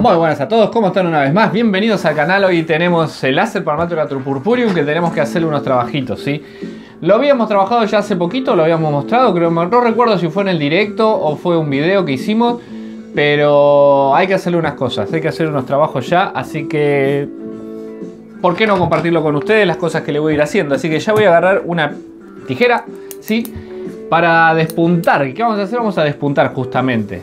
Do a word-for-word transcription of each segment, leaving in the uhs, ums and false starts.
Muy buenas a todos, ¿cómo están una vez más? Bienvenidos al canal. Hoy tenemos el Acer Parramatur Atropurpureum, que tenemos que hacerle unos trabajitos, ¿sí? Lo habíamos trabajado ya hace poquito, lo habíamos mostrado, creo, no recuerdo si fue en el directo o fue un video que hicimos, pero hay que hacerle unas cosas, hay que hacer unos trabajos ya, así que ¿por qué no compartirlo con ustedes las cosas que le voy a ir haciendo? Así que ya voy a agarrar una tijera, ¿sí? Para despuntar. ¿Qué vamos a hacer? Vamos a despuntar justamente.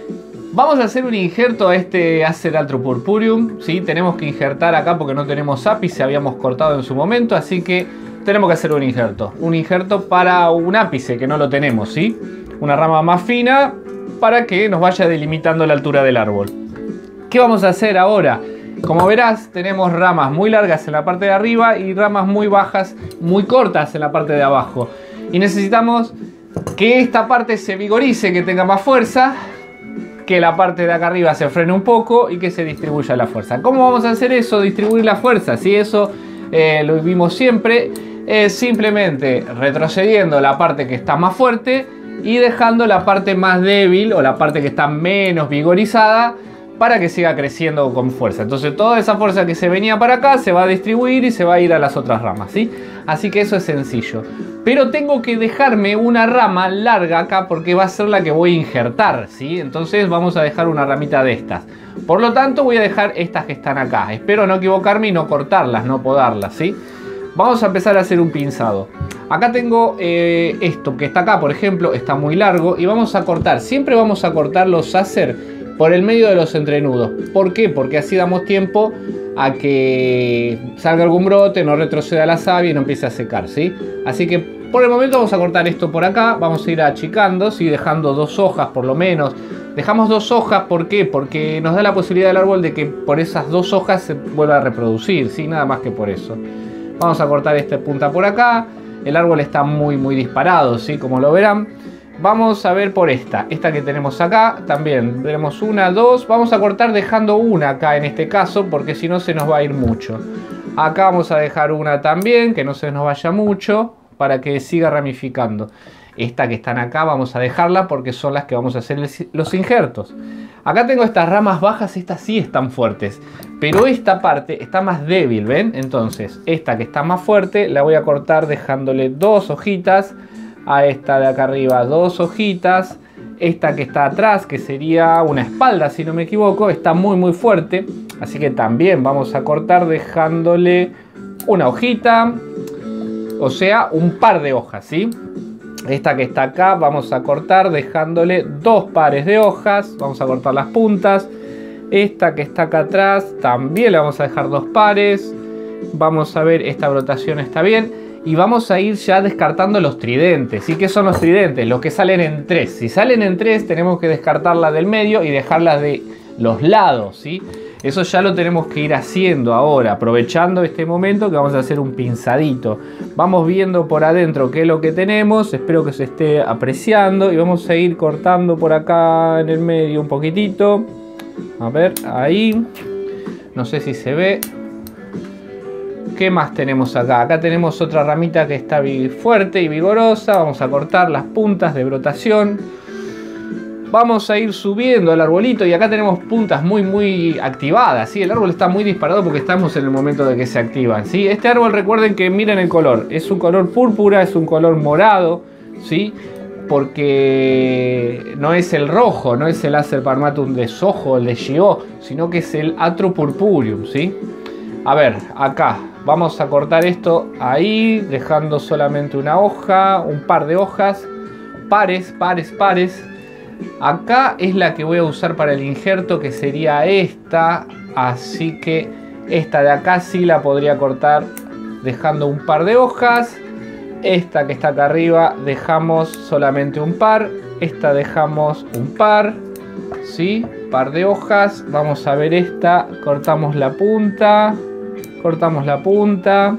Vamos a hacer un injerto a este Acer Atropurpureum, ¿sí? Tenemos que injertar acá porque no tenemos ápice, habíamos cortado en su momento, así que tenemos que hacer un injerto. Un injerto para un ápice que no lo tenemos, ¿sí? Una rama más fina para que nos vaya delimitando la altura del árbol. ¿Qué vamos a hacer ahora? Como verás, tenemos ramas muy largas en la parte de arriba y ramas muy bajas, muy cortas en la parte de abajo. Y necesitamos que esta parte se vigorice, que tenga más fuerza, que la parte de acá arriba se frene un poco y que se distribuya la fuerza. ¿Cómo vamos a hacer eso? Distribuir la fuerza. Si eso eh, lo vimos siempre, es simplemente retrocediendo la parte que está más fuerte y dejando la parte más débil o la parte que está menos vigorizada para que siga creciendo con fuerza. Entonces toda esa fuerza que se venía para acá se va a distribuir y se va a ir a las otras ramas, ¿sí? Así que eso es sencillo. Pero tengo que dejarme una rama larga acá porque va a ser la que voy a injertar, ¿sí? Entonces vamos a dejar una ramita de estas. Por lo tanto voy a dejar estas que están acá. Espero no equivocarme y no cortarlas, no podarlas, ¿sí? Vamos a empezar a hacer un pinzado. Acá tengo eh, esto que está acá, por ejemplo, está muy largo y vamos a cortar. Siempre vamos a cortar los Acer por el medio de los entrenudos. ¿Por qué? Porque así damos tiempo a que salga algún brote, no retroceda la savia y no empiece a secar, ¿sí? Así que por el momento vamos a cortar esto por acá. Vamos a ir achicando, ¿sí? Dejando dos hojas por lo menos. Dejamos dos hojas, ¿por qué? Porque nos da la posibilidad del árbol de que por esas dos hojas se vuelva a reproducir, ¿sí? Nada más que por eso. Vamos a cortar esta punta por acá. El árbol está muy muy disparado, ¿sí? Como lo verán. Vamos a ver por esta, esta que tenemos acá, también tenemos una, dos, vamos a cortar dejando una acá en este caso, porque si no se nos va a ir mucho. Acá vamos a dejar una también, que no se nos vaya mucho, para que siga ramificando. Esta que están acá vamos a dejarla porque son las que vamos a hacer los injertos. Acá tengo estas ramas bajas, estas sí están fuertes, pero esta parte está más débil, ¿ven? Entonces, esta que está más fuerte la voy a cortar dejándole dos hojitas. A esta de acá arriba dos hojitas. Esta que está atrás, que sería una espalda si no me equivoco, está muy muy fuerte, así que también vamos a cortar dejándole una hojita, o sea un par de hojas, ¿sí? Esta que está acá vamos a cortar dejándole dos pares de hojas. Vamos a cortar las puntas. Esta que está acá atrás también le vamos a dejar dos pares. Vamos a ver, esta brotación está bien. Y vamos a ir ya descartando los tridentes. ¿Sí? ¿Qué son los tridentes? Los que salen en tres. Si salen en tres tenemos que descartarlas del medio y dejarlas de los lados, ¿sí? Eso ya lo tenemos que ir haciendo ahora, aprovechando este momento que vamos a hacer un pinzadito. Vamos viendo por adentro qué es lo que tenemos. Espero que se esté apreciando. Y vamos a ir cortando por acá en el medio un poquitito. A ver, ahí. No sé si se ve. ¿Qué más tenemos acá? Acá tenemos otra ramita que está fuerte y vigorosa. Vamos a cortar las puntas de brotación. Vamos a ir subiendo el arbolito y acá tenemos puntas muy muy activadas, ¿sí? El árbol está muy disparado porque estamos en el momento de que se activan, ¿sí? Este árbol, recuerden que miren el color. Es un color púrpura, es un color morado, ¿sí? Porque no es el rojo, no es el Acer Parramatur de Soho, el de Gio, sino que es el Atropurpureum, ¿sí? A ver, acá vamos a cortar esto ahí, dejando solamente una hoja, un par de hojas, pares, pares, pares. Acá es la que voy a usar para el injerto, que sería esta, así que esta de acá sí la podría cortar dejando un par de hojas. Esta que está acá arriba dejamos solamente un par, esta dejamos un par, ¿sí? Par de hojas. Vamos a ver esta, cortamos la punta. Cortamos la punta.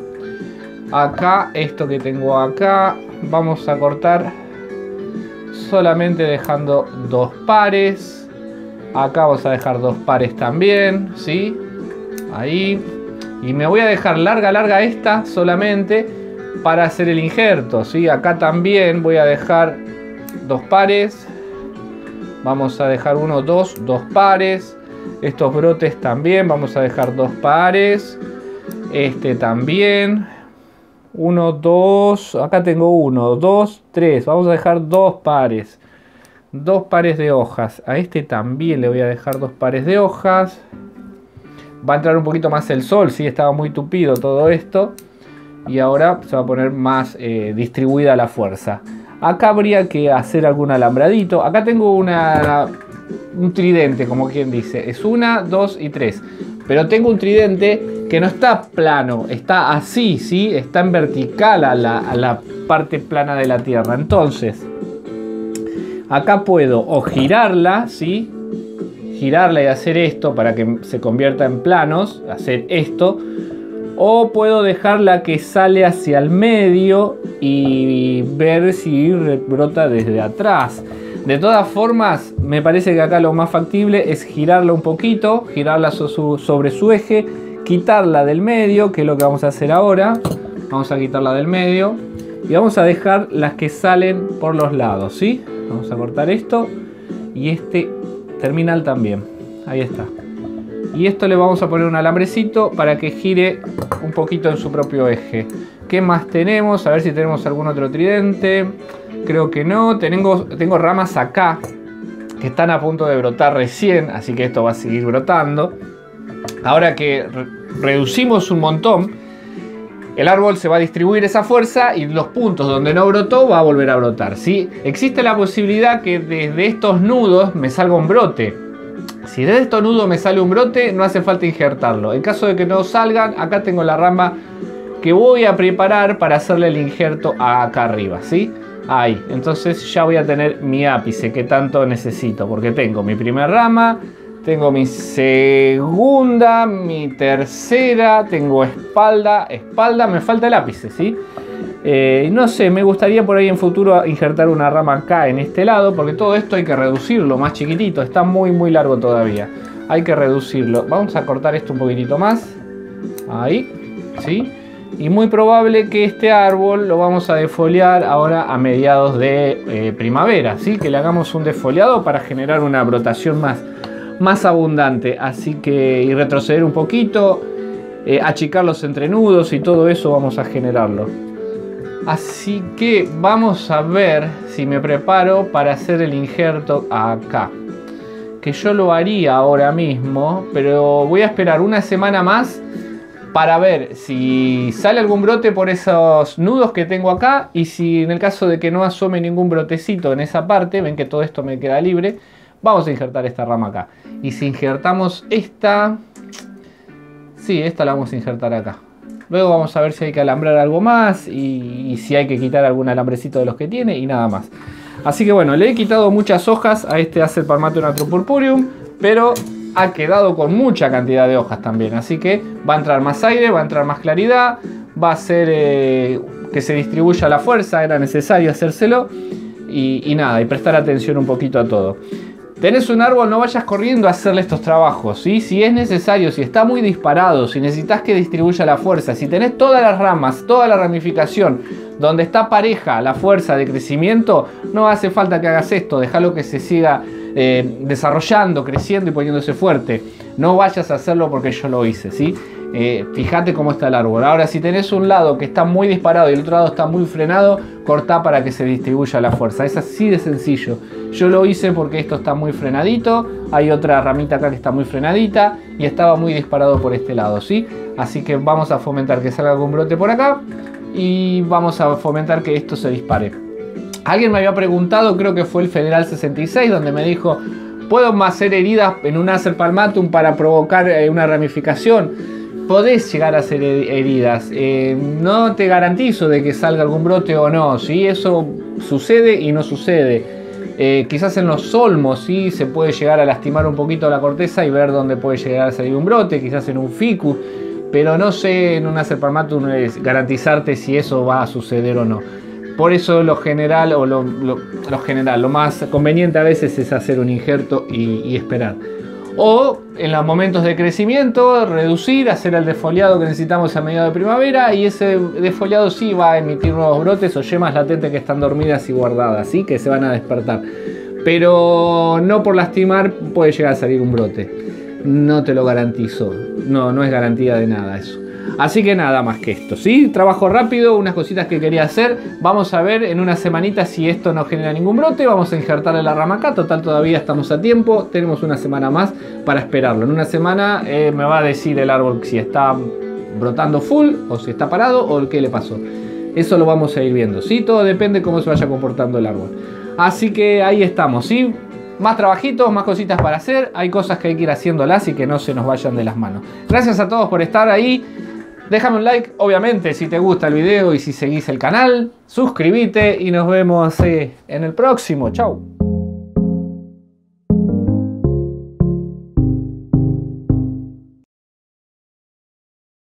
Acá, esto que tengo acá, vamos a cortar solamente dejando dos pares. Acá vamos a dejar dos pares también, ¿sí? Ahí. Y me voy a dejar larga, larga esta solamente para hacer el injerto, ¿sí? Acá también voy a dejar dos pares. Vamos a dejar uno, dos, dos pares. Estos brotes también, vamos a dejar dos pares. Este también. Uno, dos, acá tengo uno, dos, tres. Vamos a dejar dos pares. Dos pares de hojas. A este también le voy a dejar dos pares de hojas. Va a entrar un poquito más el sol, sí, estaba muy tupido todo esto. Y ahora se va a poner más eh, distribuida la fuerza. Acá habría que hacer algún alambradito. Acá tengo una, un tridente, como quien dice. Es una, dos y tres. Pero tengo un tridente que no está plano, está así, ¿sí? Está en vertical a la, a la parte plana de la Tierra. Entonces, acá puedo o girarla, ¿sí? Girarla y hacer esto para que se convierta en planos, hacer esto. O puedo dejarla que sale hacia el medio y ver si brota desde atrás. De todas formas, me parece que acá lo más factible es girarla un poquito, girarla sobre su eje, quitarla del medio, que es lo que vamos a hacer ahora. Vamos a quitarla del medio y vamos a dejar las que salen por los lados, ¿sí? Vamos a cortar esto y este terminal también. Ahí está. Y esto le vamos a poner un alambrecito para que gire un poquito en su propio eje. ¿Qué más tenemos? A ver si tenemos algún otro tridente. Creo que no. Tengo, tengo ramas acá que están a punto de brotar recién, así que esto va a seguir brotando. Ahora que re reducimos un montón, el árbol se va a distribuir esa fuerza y los puntos donde no brotó va a volver a brotar, ¿sí? Existe la posibilidad que desde estos nudos me salga un brote. Si desde estos nudos me sale un brote, no hace falta injertarlo. En caso de que no salgan, acá tengo la rama que voy a preparar para hacerle el injerto acá arriba, ¿sí? Ahí, entonces ya voy a tener mi ápice que tanto necesito, porque tengo mi primera rama, tengo mi segunda, mi tercera, tengo espalda, espalda, me falta el ápice, ¿sí? Eh, no sé, me gustaría por ahí en futuro injertar una rama acá en este lado, porque todo esto hay que reducirlo más chiquitito, está muy muy largo todavía, hay que reducirlo. Vamos a cortar esto un poquitito más, ahí, ¿sí? Y muy probable que este árbol lo vamos a defoliar ahora a mediados de eh, primavera, ¿sí? Que le hagamos un defoliado para generar una brotación más, más abundante, así que y retroceder un poquito, eh, achicar los entrenudos y todo eso vamos a generarlo. Así que vamos a ver si me preparo para hacer el injerto acá. Que yo lo haría ahora mismo, pero voy a esperar una semana más para ver si sale algún brote por esos nudos que tengo acá. Y si en el caso de que no asome ningún brotecito en esa parte, ven que todo esto me queda libre, vamos a injertar esta rama acá. Y si injertamos esta, sí, esta la vamos a injertar acá. Luego vamos a ver si hay que alambrar algo más y, y si hay que quitar algún alambrecito de los que tiene y nada más. Así que bueno, le he quitado muchas hojas a este Acer Palmatum atropurpureum, pero ha quedado con mucha cantidad de hojas también. Así que va a entrar más aire, va a entrar más claridad, va a hacer eh, que se distribuya la fuerza, era necesario hacérselo y, y nada, y prestar atención un poquito a todo. Tenés un árbol, no vayas corriendo a hacerle estos trabajos, ¿sí? Si es necesario, si está muy disparado, si necesitas que distribuya la fuerza, si tenés todas las ramas, toda la ramificación, donde está pareja la fuerza de crecimiento, no hace falta que hagas esto, déjalo que se siga eh, desarrollando, creciendo y poniéndose fuerte. No vayas a hacerlo porque yo lo hice, ¿sí? Eh, fíjate cómo está el árbol. Ahora, si tenés un lado que está muy disparado y el otro lado está muy frenado, cortá para que se distribuya la fuerza. Es así de sencillo. Yo lo hice porque esto está muy frenadito, hay otra ramita acá que está muy frenadita y estaba muy disparado por este lado, ¿sí? Así que vamos a fomentar que salga algún brote por acá y vamos a fomentar que esto se dispare. Alguien me había preguntado, creo que fue el Federal sesenta y seis, donde me dijo: ¿puedo hacer heridas en un Acer Palmatum para provocar eh, una ramificación? Podés llegar a hacer heridas, eh, no te garantizo de que salga algún brote o no, ¿sí? Eso sucede y no sucede. Eh, quizás en los olmos, ¿sí? Se puede llegar a lastimar un poquito la corteza y ver dónde puede llegar a salir un brote, quizás en un ficus, pero no sé en un Acer Palmatum es garantizarte si eso va a suceder o no. Por eso lo general, o lo, lo, lo general, lo más conveniente a veces es hacer un injerto y, y esperar. O en los momentos de crecimiento, reducir, hacer el defoliado que necesitamos a mediados de primavera, y ese defoliado sí va a emitir nuevos brotes o yemas latentes que están dormidas y guardadas, ¿sí? Que se van a despertar. Pero no por lastimar puede llegar a salir un brote. no te lo garantizo. No, no es garantía de nada eso. Así que nada más que esto, ¿sí? Trabajo rápido, unas cositas que quería hacer. Vamos a ver en una semanita si esto no genera ningún brote. Vamos a injertarle la rama acá. Total, todavía estamos a tiempo. Tenemos una semana más para esperarlo. En una semana eh, me va a decir el árbol si está brotando full o si está parado o qué le pasó. Eso lo vamos a ir viendo, ¿sí? Todo depende de cómo se vaya comportando el árbol. Así que ahí estamos, ¿sí? Más trabajitos, más cositas para hacer. Hay cosas que hay que ir haciéndolas y que no se nos vayan de las manos. Gracias a todos por estar ahí. Déjame un like, obviamente, si te gusta el video y si seguís el canal. Suscríbete y nos vemos eh, en el próximo. Chau.